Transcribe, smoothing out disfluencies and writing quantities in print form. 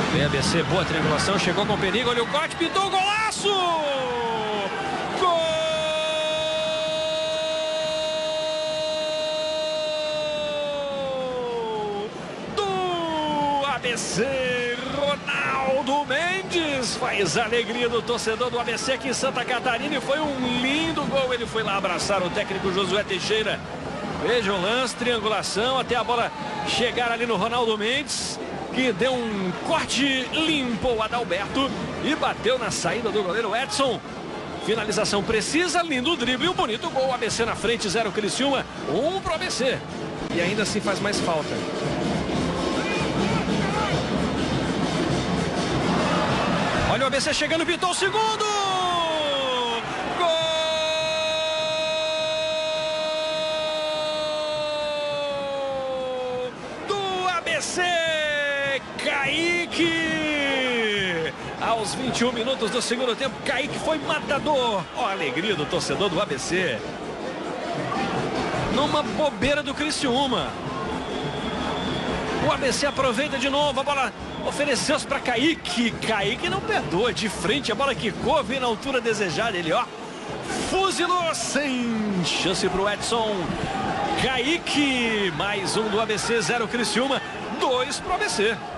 Vem ABC, boa triangulação, chegou com perigo, olha o corte, pintou o golaço! Gol do ABC, Ronaldo Mendes faz a alegria do torcedor do ABC aqui em Santa Catarina e foi um lindo gol. Ele foi lá abraçar o técnico Josué Teixeira. Veja o lance, triangulação, até a bola chegar ali no Ronaldo Mendes, que deu um corte, limpou o Adalberto e bateu na saída do goleiro Edson. Finalização precisa, lindo drible e um bonito gol. ABC na frente, 0 Criciúma, 1 pro ABC. E ainda assim faz mais falta. Olha o ABC chegando, pintou o segundo! Gol do ABC! Kaique! Aos 21 minutos do segundo tempo, Kaique foi matador. Ó, a alegria do torcedor do ABC. Numa bobeira do Criciúma. O ABC aproveita de novo, a bola ofereceu-se para Kaique. Kaique não perdoa, de frente, a bola quicou, veio na altura desejada. Ele, ó, fuzilou, sem chance para o Edson. Kaique, mais um do ABC, 0 Criciúma, 2 para o ABC.